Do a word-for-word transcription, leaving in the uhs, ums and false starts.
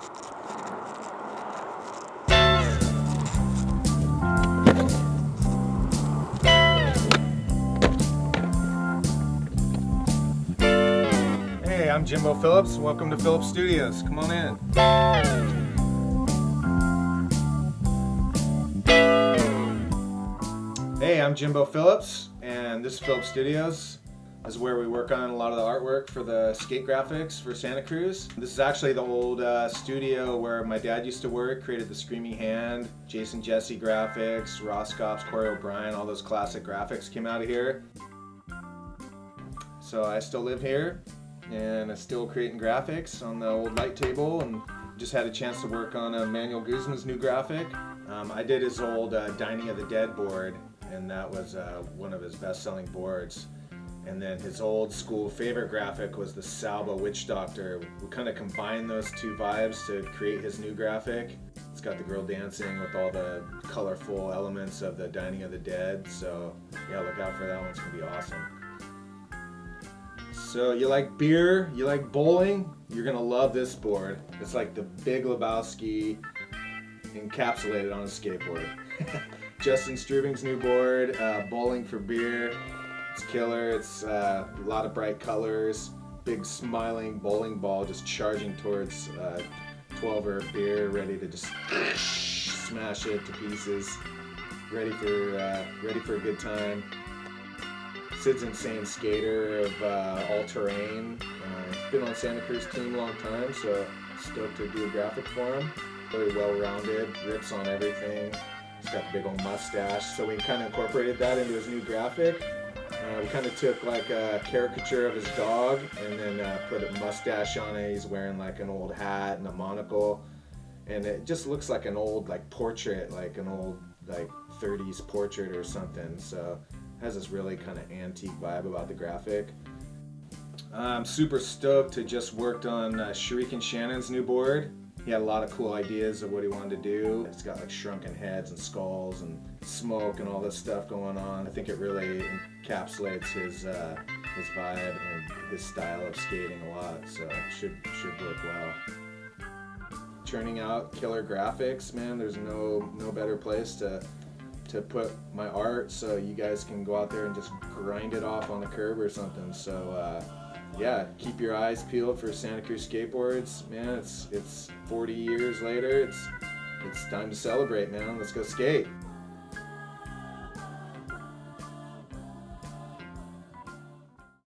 Hey, I'm Jimbo Phillips. Welcome to Phillips Studios. Come on in. Hey, I'm Jimbo Phillips, and this is Phillips Studios. This is where we work on a lot of the artwork for the skate graphics for Santa Cruz. This is actually the old uh, studio where my dad used to work, created the Screaming Hand, Jason Jesse graphics, Roscops, Corey O'Brien, all those classic graphics came out of here. So I still live here, and I'm still creating graphics on the old light table, and just had a chance to work on Emmanuel Guzman's new graphic. Um, I did his old uh, Dining of the Dead board, and that was uh, one of his best-selling boards. And then his old school favorite graphic was the Salva Witch Doctor. We kind of combined those two vibes to create his new graphic. It's got the girl dancing with all the colorful elements of the Dining of the Dead. So yeah, look out for that one. It's gonna be awesome. So you like beer, you like bowling, you're gonna love this board. It's like the Big Lebowski encapsulated on a skateboard. Justin Strubing's new board, uh, bowling for beer. It's killer. It's uh, a lot of bright colors, big smiling bowling ball just charging towards uh, twelve-er beer, ready to just smash it to pieces. Ready for uh, ready for a good time. Sid's Insane Skater of uh, all-terrain. Uh, he's been on Santa Cruz team a long time, so stoked to do a graphic for him. Really well-rounded, rips on everything. He's got the big old mustache, so we kind of incorporated that into his new graphic. Uh, we kind of took like a caricature of his dog and then uh, put a mustache on it. He's wearing like an old hat and a monocle, and it just looks like an old like portrait, like an old like thirties portrait or something. So it has this really kind of antique vibe about the graphic. I'm super stoked to just worked on uh, Shuriken Shannon's new board. He had a lot of cool ideas of what he wanted to do. It's got like shrunken heads and skulls and smoke and all this stuff going on. I think it really encapsulates his uh, his vibe and his style of skating a lot, so it should, should work well. Churning out killer graphics, man, there's no, no better place to, to put my art, so you guys can go out there and just grind it off on the curb or something. So. Uh, Yeah, keep your eyes peeled for Santa Cruz skateboards, man. It's it's forty years later. It's it's time to celebrate, man. Let's go skate.